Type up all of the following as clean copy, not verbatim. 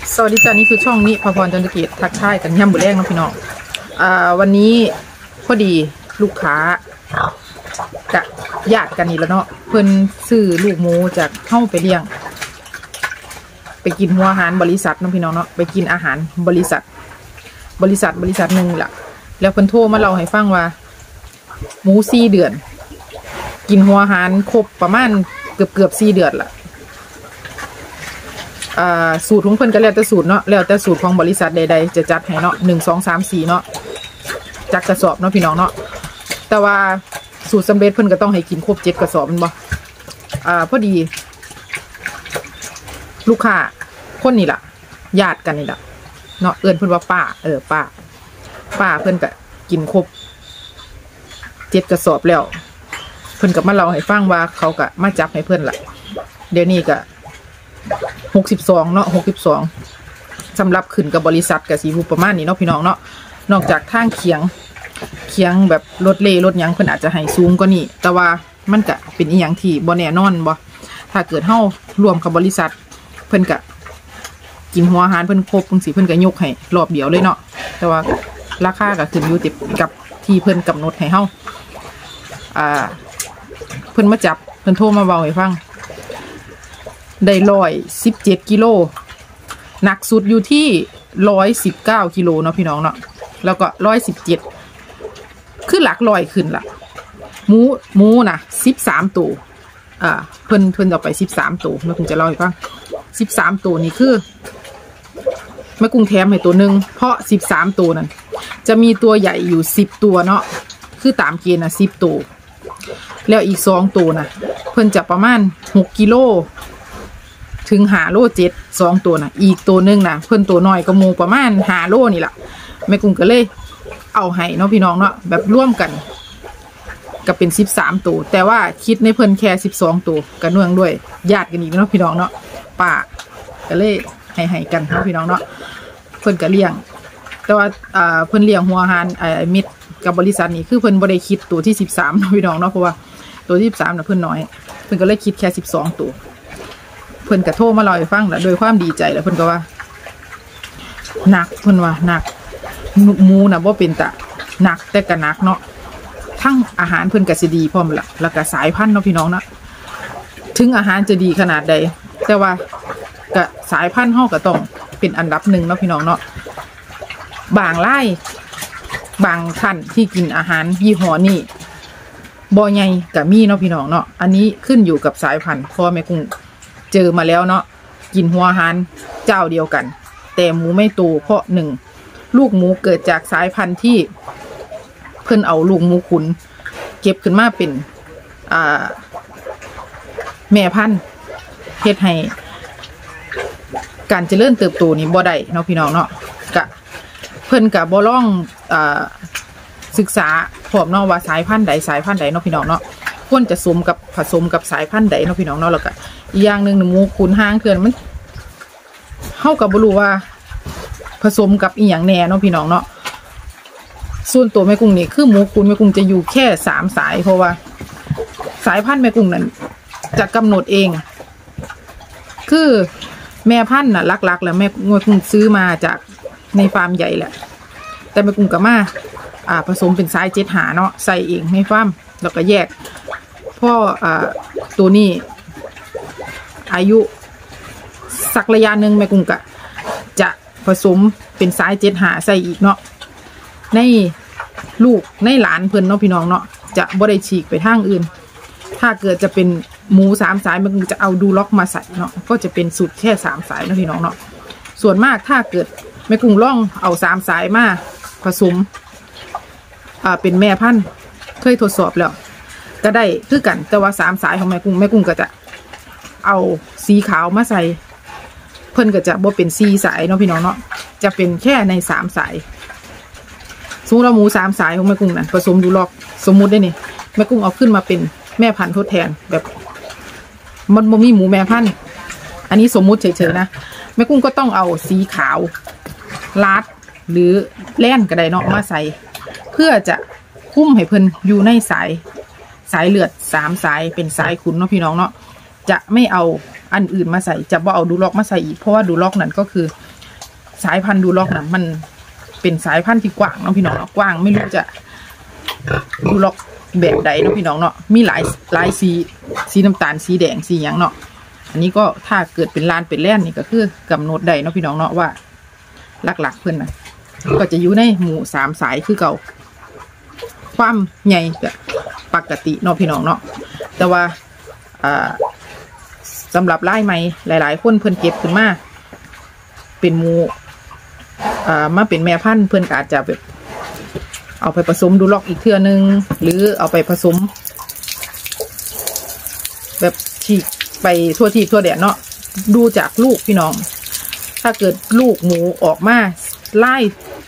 สวัสดีจ้านี่คือช่องนี้พรจันทกิจทักทายกันย่ำบุแรงนะพี่น้องวันนี้พอดีลูกค้ากะญาติกันนี่แล้วเนาะเพิ่นซื้อลูกหมูจากเข้าไปเลี้ยงไปกินหัวอาหารบริษัทนะพี่น้องเนาะไปกินอาหารบริษัทหนึ่งแหละแล้วเพิ่นโทรมาเล่าให้ฟังว่าหมู4 เดือนกินหัวอาหารครบประมาณเกือบ4 เดือนละสูตรของเพิ่นก็แล้วแต่สูตรเนาะแล้วแต่สูตรของบริษัทใดๆจะจัดให้เนาะ1 2 3 4เนาะจักกระสอบเนาะพี่น้องเนาะแต่ว่าสูตรสำเร็จเพิ่นก็ต้องให้กินครบ7 กระสอบมันบ่พอดีลูกค้าคนนี่ล่ะญาติกันนี่ล่ะเนาะเอิ้นเพิ่นว่าป้าป้าเพิ่นก็กินครบ7 กระสอบแล้วเพิ่นก็มาเล่าให้ฟังว่าเขาก็มาจับให้เพิ่นล่ะเดี๋ยวนี้ก็62เนาะ62สำหรับขึ้นกับบริษัทกับสีหูประมาณนี้เนาะพี่น้องเนาะนอกจากทางเคียงแบบรถเล่รถยังเพิ่นอาจจะให้สูงกว่านี้แต่ว่ามันก็เป็นอีหยังที่บ่แน่นอนบ่ถ้าเกิดเฮารวมกับบริษัทเพิ่นก็กินหัวอาหารเพิ่นครบจังซี่เพิ่นก็ยกให้รอบเดียวเลยเนาะแต่ว่าราคาก็ขึ้นอยู่กับที่เพิ่นกำหนดให้เฮาเพิ่นมาจับเพิ่นโทรมาเว้าให้ฟังได้117 กิโลหนักสุดอยู่ที่119 กิโลเนาะพี่น้องเนาะแล้วก็117คือหลักร้อยขึ้นละหมูนะ13 ตัวเพิ่นเอาไป13 ตัวแม่กุ้งจะเล่าให้ฟัง13 ตัวนี่คือแม่กุ้งแถมให้ตัวหนึ่งเพราะ13 ตัวนั้นจะมีตัวใหญ่อยู่10 ตัวเนาะคือตามเกณฑ์นะ10 ตัวแล้วอีก2 ตัวนะเพิ่นจะประมาณ6 กิโลถึง5 โล 7 2 ตัวนะอีกตัวนึงนะเพิ่นตัวน้อยก็หมูประมาณ5 โลนี่แหละแม่กุ้งก็เลยเอาให้เนาะพี่น้องเนาะแบบร่วมกันก็เป็น13 ตัวแต่ว่าคิดในเพิ่นแค่12 ตัวก็เนื่องด้วยญาติกันอีกเนาะพี่น้องเนาะป้าก็เลยให้กันเนาะพี่น้องเนาะเพิ่นก็เลี้ยงแต่ว่าเพิ่นเลี้ยงหัวอาหารมิตรกับบริษัทนี้คือเพิ่นบ่ได้คิดตัวที่13เนาะพี่น้องเนาะเพราะว่าตัวที่13น่ะเพิ่นน้อยเพิ่นก็เลยคิดแค่12 ตัวเพิ่นกระโทรมาเล่าให้ฟังแล้วโดยความดีใจแล้วเพิ่นก็ว่าหนักเพิ่นว่าหนักหมูน่ะบ่เป็นตะหนักแต่ก็หนักเนาะทั้งอาหารเพิ่นก็สิดีพร้อมละแล้วก็สายพันธุ์เนาะพี่น้องเนาะถึงอาหารจะดีขนาดใดแต่ว่าก็สายพันธุ์เฮาก็ต้องเป็นอันดับ1เนาะพี่น้องเนาะบางท่านที่กินอาหารยี่ห้อนี้บ่ใหญ่ก็มีเนาะพี่น้องเนาะอันนี้ขึ้นอยู่กับสายพันธุ์เพราะแม่กุ้งเจอมาแล้วเนาะกินหัวอาหารเจ้าเดียวกันแต่หมูไม่โตเพราะ1ลูกหมูเกิดจากสายพันธุ์ที่เพิ่นเอาลูกหมูขุนเก็บขึ้นมาเป็นแม่พันธุ์เฮ็ดให้การเจริญเติบโตนี่บ่ได้เนาะพี่น้องเนาะก็เพิ่นก็บ่ลองศึกษาพร้อมเนาะว่าสายพันธุ์ใดเนาะพี่น้องเนาะควรจะผสมกับสายพันธุ์ใดเนาะพี่น้องเนาะแล้วก็อีกอย่างหนึ่งหมูขุนห้างเถื่อนมันเฮาก็บ่รู้ว่าผสมกับอีหยังแน่เนาะพี่น้องเนาะส่วนตัวแม่กุ้งนี่คือหมูขุนแม่กุ้งจะอยู่แค่3 สายเพราะว่าสายพันธุ์แม่กุ้งนั้นจะกำหนดเองคือแม่พันธุ์น่ะหลักๆแล้วแม่กุ้งซื้อมาจากในฟาร์มใหญ่แหละแต่แม่กุ้งก็มาผสมเป็นสาย75เนาะใส่เองในฟาร์มแล้วก็แยกเพราะตัวนี้อายุสักระยะหนึ่งแม่กุ้งก็จะผสมเป็นสาย75ใส่อีกเนาะในลูกในหลานเพิ่นเนาะพี่น้องเนาะจะบ่ได้ฉีกไปทางอื่นถ้าเกิดจะเป็นหมู3 สายแม่กุ้งจะเอาดูล็อกมาใส่เนาะก็จะเป็นสูตรแค่3 สายเนาะพี่น้องเนาะส่วนมากถ้าเกิดแม่กุ้งล่องเอา3 สายมาผสมเป็นแม่พันธุ์เคยทดสอบแล้วก็ได้คือกันแต่ว่า3 สายของแม่กุ้งก็จะเอาสีขาวมาใส่เพิ่นก็จะบ่เป็น4 สายเนาะพี่น้องเนาะจะเป็นแค่ใน3 สายสมมุติว่าหมู3 สายของแม่กุ้งนั่นผสมดูล็อกสมมุติได้นี่แม่กุ้งเอาขึ้นมาเป็นแม่พันธุ์ทดแทนแบบมันบ่มีหมูแม่พันธุ์อันนี้สมมุติเฉยๆนะแม่กุ้งก็ต้องเอาสีขาวลาดหรือแล่นก็ได้เนาะมาใส่เพื่อจะคุ้มให้เพิ่นอยู่ในสายเลือด3 สายเป็นสายขุนเนาะพี่น้องเนาะจะไม่เอาอันอื่นมาใส่จะบ่เอาดูล็อกมาใส่อีกเพราะว่าดูล็อกนั่นก็คือสายพันธุ์ดูล็อกนะมันเป็นสายพันธุ์ที่กว้างเนาะพี่น้องเนาะกว้างไม่รู้จะดูล็อกแบบใดเนาะพี่น้องเนาะมีหลายสีน้ำตาลสีแดงสีหยังเนาะอันนี้ก็ถ้าเกิดเป็นลานเป็นแล่นนี่ก็คือกำหนดใดเนาะพี่น้องเนาะว่าหลักๆเพื่อนนะก็จะอยู่ในหมู่3 สายคือเก่าความใหญ่แบบปกติเนาะพี่น้องเนาะแต่ว่าสำหรับไล่ไม้หลายๆคนเพื่อนเก็บขึ้นมาเป็นหมู่มาเป็นแม่พันธุ์เพื่อนก็อาจจะแบบเอาไปผสมดูล็อกอีกเทื่อนึงหรือเอาไปผสมแบบฉีกไปทั่วทีทั่วแดนเนาะดูจากลูกพี่น้องถ้าเกิดลูกหมูออกมาไล่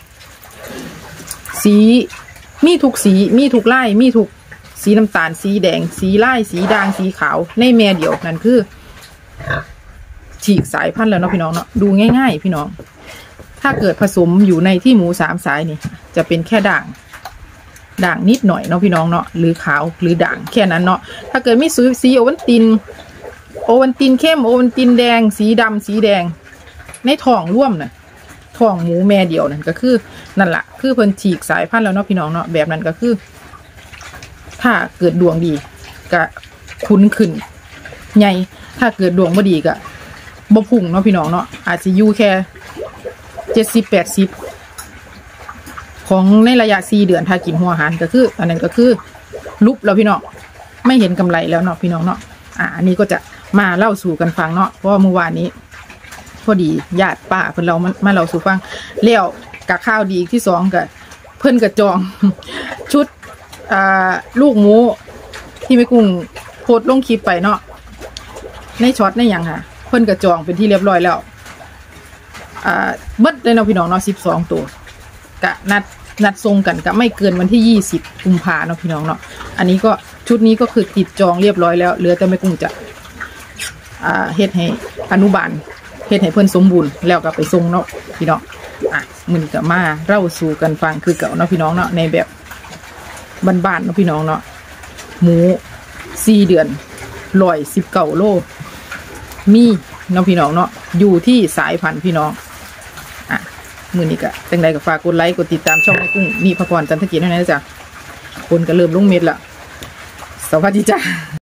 สีมีทุกสีมีทุกไล่มีทุกสีน้ำตาลสีแดงสีไล่สีด่างสีขาวในแม่เดียวนั่นคือฉีกสายพันธุ์แล้วเนาะพี่น้องเนาะดูง่ายๆพี่น้องถ้าเกิดผสมอยู่ในที่หมู3 สายนี่จะเป็นแค่ด่างนิดหน่อยเนาะพี่น้องเนาะหรือขาวหรือด่างแค่นั้นเนาะถ้าเกิดมีสีโอวัลตินเข้มโอวัลตินแดงสีดำสีแดงในท้องร่วมน่ะท้องหมูแม่เดียวนั่นก็คือนั่นแหละคือเพิ่นฉีกสายพันธุ์แล้วเนาะพี่น้องเนาะแบบนั้นก็คือถ้าเกิดดวงดีก็คุ้นขึ้นใหญ่ถ้าเกิดดวงไม่ดีก็บ่พุ่งเนาะพี่น้องเนาะอาจจะอยู่แค่70-80ของในระยะ4 เดือนถ้ากินหัวอาหารก็คืออันนั้นก็คือลุบแล้วพี่น้องไม่เห็นกำไรแล้วเนาะพี่น้องเนาะอันนี้ก็จะมาเล่าสู่กันฟังเนาะเพราะเมื่อวานนี้พอดีญาติป้าเพิ่นเรามาเล่าสู่ฟังแล้วกับข้าวดีที่2ก็เพิ่นก็จองชุดลูกหมูที่แม่กุ้งโพสต์ลงคลิปไปเนาะในช็อตในหยังค่ะเพิ่นก็จองเป็นที่เรียบร้อยแล้วเบิดเลยเนาะพี่น้องเนาะ12 ตัวกะนัดส่งกันกะไม่เกินวันที่20 กุมภาพันธ์เนาะพี่น้องเนาะอันนี้ก็ชุดนี้ก็คือติดจองเรียบร้อยแล้วเหลือแต่แม่กุ้งจะเฮ็ดให้อนุบาลเฮ็ดให้เพิ่นสมบูรณ์แล้วก็ไปส่งเนาะพี่น้องมันก็มาเล่าสู่กันฟังคือเก่าเนาะพี่น้องเนาะในแบบบ้านๆเนาะพี่น้องเนาะหมู4 เดือน119 โลมีเนาะพี่น้องเนาะอยู่ที่สายพันธุ์พี่น้องมื้อนี้ก็จังใดก็ฝากกดไลค์กดติดตามช่องแม่กุ้งนี่พระพรจันทกิจด้วยนะจ๊ะคนก็เริ่มลงเม็ดละสวัสดีจ้า